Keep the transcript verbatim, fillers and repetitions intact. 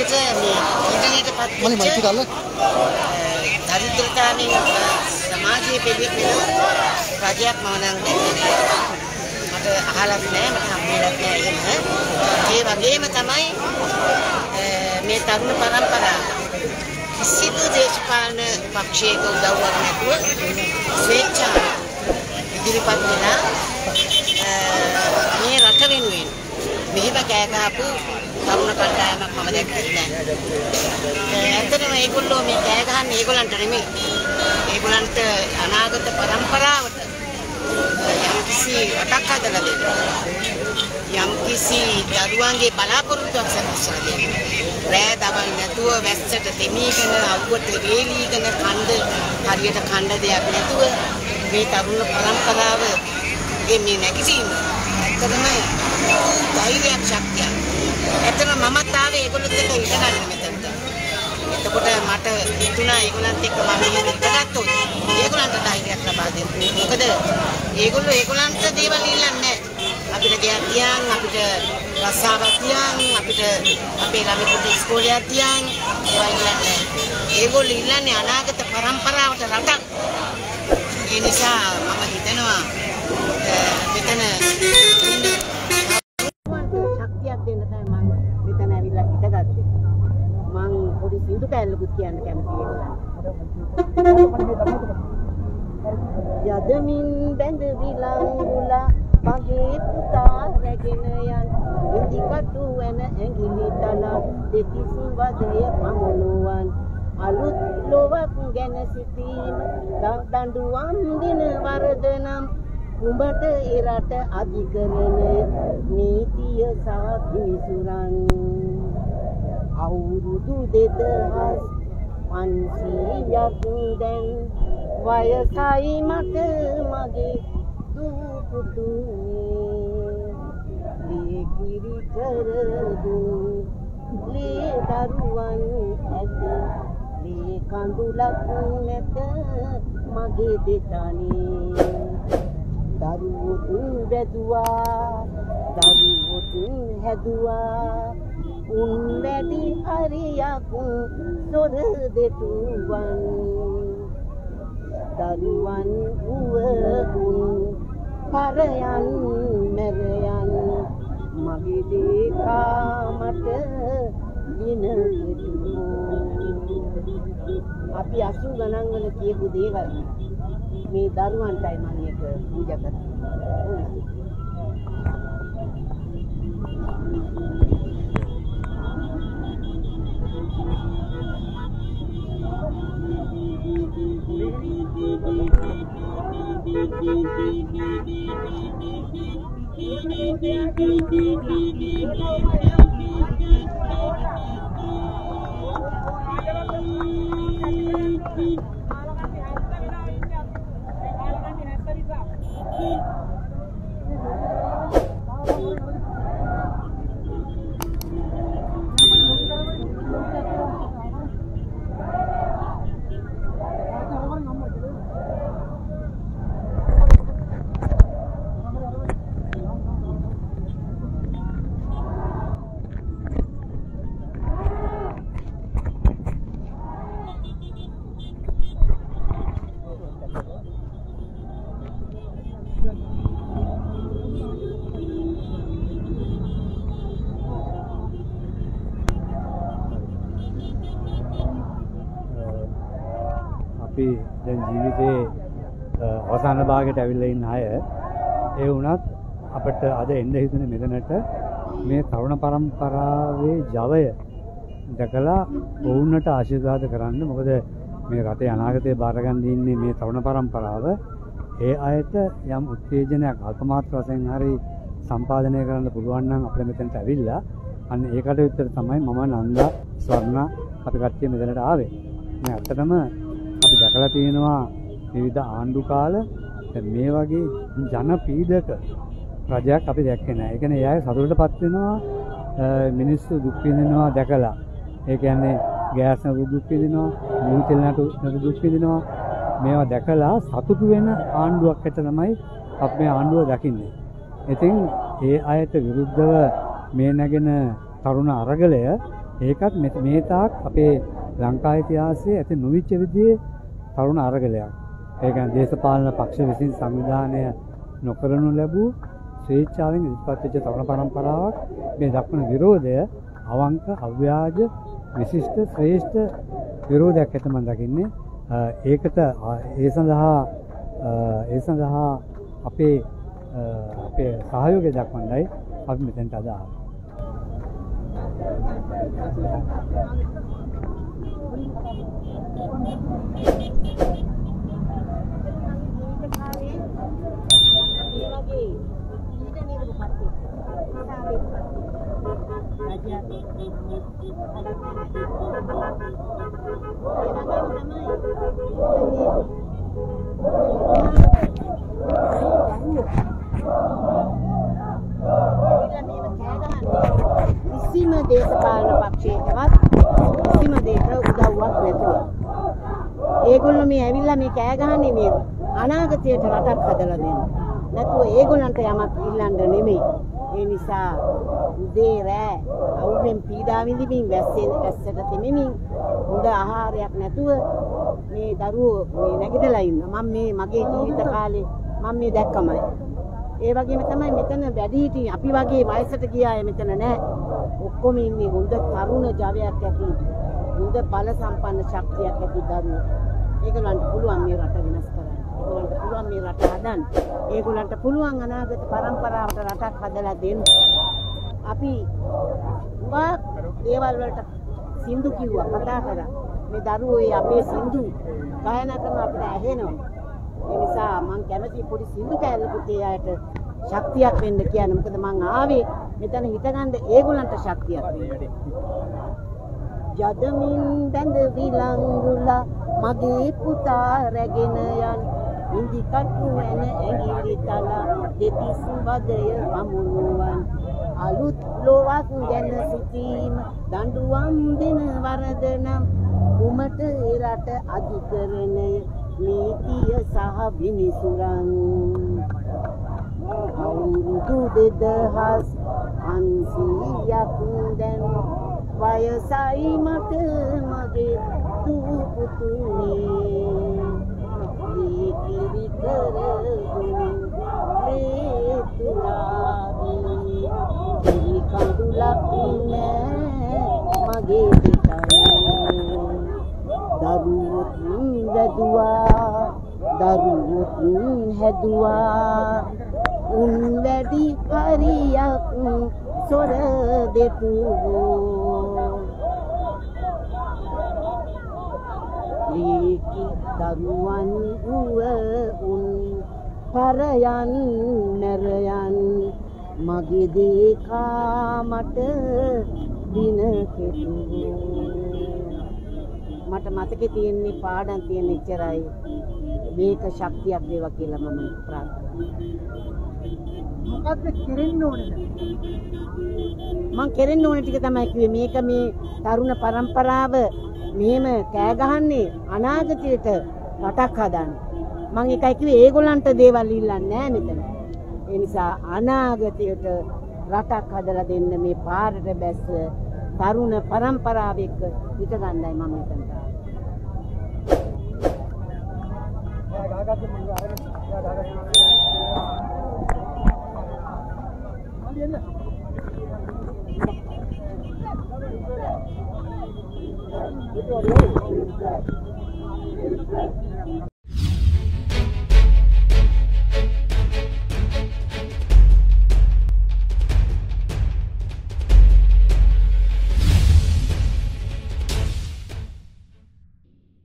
විදිහට මේ ඉන්ටර්නෙට් මලි මලි ටිකල්ල දරිද්‍රතාවයෙන් සමාජයේ පිළිපෙළ රජයක් මම නම් මට අහලත් නැහැ මට හම්බෙලත් නැහැ එහෙම. ඒ වගේම තමයි මේ තරුණ පරම්පරාව කිසිදු දේශපාලන පක්ෂයක උදව්වක් නැතුව ස්වේච්ඡාවෙන් ඉදිරිපත් වෙලා මේ රට වෙනුවෙන් මෙහෙම කෑ ගහපු තරුණ කණ්ඩායමක් මම දැක්කේ නැහැ. ඇත්තටම මේගොල්ලෝ මේ කෑ ගහන්නේ ඒගොල්ලන්ට නෙමෙයි. ඒගොල්ලන්ට අනාගත පරම්පරාවට යම්කිසි රටක් හදලා දෙන්න. යම්කිසි දරුවන්ගේ බලාපොරොත්තුවක් සකස්වා දෙන්න. රෑ දවල් නැතුව වැස්සට දෙමීගෙන අවුවට වේලීගෙන කණ්ඩ හරියට කණ්ඩ දෙයක් නැතුව මේ තරුණ පරම්පරාව මේ නැගිටින්න ඇත්තටම ධෛර්යයක් ශක්තියක්. ඇත්තටම මමත් ආවේ ඒගොල්ලොත් එක්ක ඉඳ ගන්න මෙතනට. එතකොට මට හිතුණා ඒගොල්ලන්ත් එක්ක මම මෙහෙම ඉඳගත්තොත් ඒගොල්ලන්ට ධෛර්යයක් ලබා දෙන්න. මොකද ඒගොල්ලෝ ඒගොල්ලන්ට දේවල් ඉල්ලන්නේ නැහැ. අපිට ගෙයක් තියන් අපිට රස්සාවක් තියන් අපිට අපේ ළමයින්ට ඉස්කෝලේ තියන් ඒවා ඉල්ලන්නේ. ඒගොල්ලෝ ඉල්ලන්නේ අනාගත පරම්පරාවට රටක්. ඒ නිසා මම හිතනවා මෙතන ශක්තියක් දෙන්න තමයි මම මෙතන ඇවිල්ලා හිටගත්තේ. මං පොඩි සින්දු කැලලකුත් කියන්න කැමතියි ඒගොල්ලන්ට. යදමින් බැඳ විලංගුලා මගේ පුතා රැගෙන යන් ඉදිකටු වෙන ඇඟිලි තලා දෙතිස් වදය පමුණුවන් අලුත් ලොවක් ගැන සිටීම දඬුවම් දින වරදනම් උඹට ඉරට අධිකරණ නීතිය සහ පිසුරන් අවුරුදු දෙදහස් පන්සීයක් දැන් වයසයි මට මගේ දූ පුතුනේ ලේ කිරි කරදු ලේ දරුවන් ඇත ලේ කඳුලක් නැත මගේ දෙතනේ දරුවෝ වැදුවා දරුවෝ හැදුවා උන් වැඩි හරියක් සොර දෙතුවන් දරුවන් වුවුන් පරයන් මරයන් මගේ දේකාමට දින අපි අසු ගණන් වල කියපු දේවල් මේ දරුවන්ටයි මම එක පූජා කරන්නේ. දැන් ජීවිතේ අවසාන භාගයට ඇවිල්ලා ඉන්න අය ඒ වුණත් අපිට අද එන්න හිතුනේ මෙතනට මේ තරුණ පරම්පරාවේ ජවය දැකලා වුණට ආශිර්වාද කරන්න. මොකද මේ රටේ අනාගතේ බාර ගන්න ඉන්නේ මේ තරුණ පරම්පරාව. ඒ අයට යම් උත්තේජනයක් අල්පමාත්‍ර වශයෙන් හරි සම්පාදනය කරන්න පුළුවන් නම් අපිට මෙතනට ඇවිල්ලා අන්න ඒකට උත්තර තමයි මම නන්දා ස්වර්ණ අපි කට්ටිය මෙතනට ආවේ. මේ ඇත්තටම අපි දැකලා තියෙනවා විවිධ ආණ්ඩු කාල මේ වගේ ජන පීඩක රජයක් අපි දැක්කේ නැහැ. ඒ කියන්නේ එයාගේ සතුටටපත් වෙනවා මිනිස්සු දුක් විඳිනවා දැකලා. ඒ කියන්නේ ගෑස් නතු දුක් විඳිනවා, මුළු තෙල් නතු දුක් විඳිනවා. මේවා දැකලා සතුටු වෙන ආණ්ඩුවක් ඇත තමයි අපි මේ ආණ්ඩුව දකින්නේ. ඉතින් ඒ අයට විරුද්ධව මේ නැගෙන තරුණ අරගලය ඒකත් මේ තාක් අපේ ලංකා ඉතිහාසයේ ඇති නොවිච්ච විදිහේ තරුණ අරගලයක්. ඒ කියන්නේ දේශපාලන පක්ෂ විසින් සංවිධානය නොකරනු ලැබූ ස්වේච්ඡාවෙන් ඉදිරිපත් වෙච්ච තරුණ පරම්පරාවක් මේ දක්වන විරෝධය අවංක අව්‍යාජ විශිෂ්ට ශ්‍රේෂ්ඨ විරෝධයක් ඇත මම දකින්නේ. ඒකට ඒ සඳහා ඒ සඳහා අපේ අපේ සහයෝගය දක්වන්නයි අපි මෙතෙන්ට අද ආවේ. කිසිම දේශපාලන පක්ෂයකවත් කිසිම දෙයක උදව්වක් නැතුව ඒගොල්ලෝ මේ ඇවිල්ලා මේ කෑ ගහන්නේ මේ අනාගතයට රටක් හදලා දෙන්න. නැතුව ඒගොල්ලන්ට යමක් ඉල්ලන්න නෙමෙයි. ඒ නිසා උදේ රෑ අවුෙන් පීඩා විඳින්මින් වැස්සෙන් වැස්සට තෙමිමින් හොඳ ආහාරයක් නැතුව මේ දරුවෝ මේ නැගිටලා ඉන්නවා. මම මේ මගේ ජීවිත කාලේ මම මේ දැක්කමයි. ඒ වගේම තමයි මෙතන වැඩිහිටි අපි වගේ වයසට ගිය අය මෙතන නැහැ. ඔක්කොම ඉන්නේ හොඳ තරුණ ජවයක් ඇති හොඳ බල සම්පන්න ශක්තියක් ඇති දරුවෝ. ඒගොල්ලන්ට පුළුවන් මේ රට වෙනස් කරන්න. ඒගොල්ලන්ට පුළුවන් මේ රට හදන්න. ඒගොල්ලන්ට පුළුවන් අනාගත පරම්පරාවට රටක් හදලා දෙන්න. අපි උගා දේවල් වලට සින්දු කිව්වා කතා කරා. මේ දරුවෝ ඒ අපේ සින්දු ගායනා කරන අපිට ඇහෙනවා. ඒ නිසා මම කැමති පොඩි සින්දු කැලකුත් ඒ අයට ශක්තියක් වෙන්න කියන්නේ. මොකද මං ආවේ මෙතන හිටගන්න ඒගොල්ලන්ට ශක්තියක් වෙන්න. යදමින් බඳ විලංගුලා මගේ පුතා රැගෙන යන් ඉන්දි කටු වෙන ඇඟිලි තලා දෙතිස් වදය වමුණුවන් අලුත් ලෝවක් ගැන සිටීම දඬුවම් දෙන වරදනම් කුමට ඒ රට අධිකරණය නීතිය සහ විනිසුරන් අවුරුදු දෙදහස් පන්සීයක් දැන් වයසයි මට මගේ දූ පුතුනේ මේ කිරි කරගුණ මේ තුලාවි කිරි කඳුලක් නෑ මගේ පිටනේ දරුවොත් වැදුවා දරුවොත් හැදුවා උන් වැඩි හරියක් සොර දෙතුවෝ ලීකි දරුවන් වුව උන් පරයන් නැරයන් මගේ දේකා මට දින කෙටුවෝ මට මතකේ තියෙන්නේ පාඩම් තියෙන ඉච්චරයි මේක ශක්තියක් වේවා කියලා මම ප්‍රාර්ථනා මොකද්ද කෙරෙන්න ඕනේ මං කෙරෙන්න ඕනේ ටික තමයි කිව්වේ මේක මේ තරුණ පරම්පරාව මෙහෙම කෑ ගහන්නේ අනාගතයට රටක් හදන්න මං එකයි කිව්වේ ඒගොල්ලන්ට දේවල් ඉල්ලන්නේ නැහැ මෙතන ඒ නිසා අනාගතයට රටක් හදලා දෙන්න මේ පාරට බැස්ස තරුණ පරම්පරාව එක්ක හිට ගන්නයි මම මෙතනට ආවා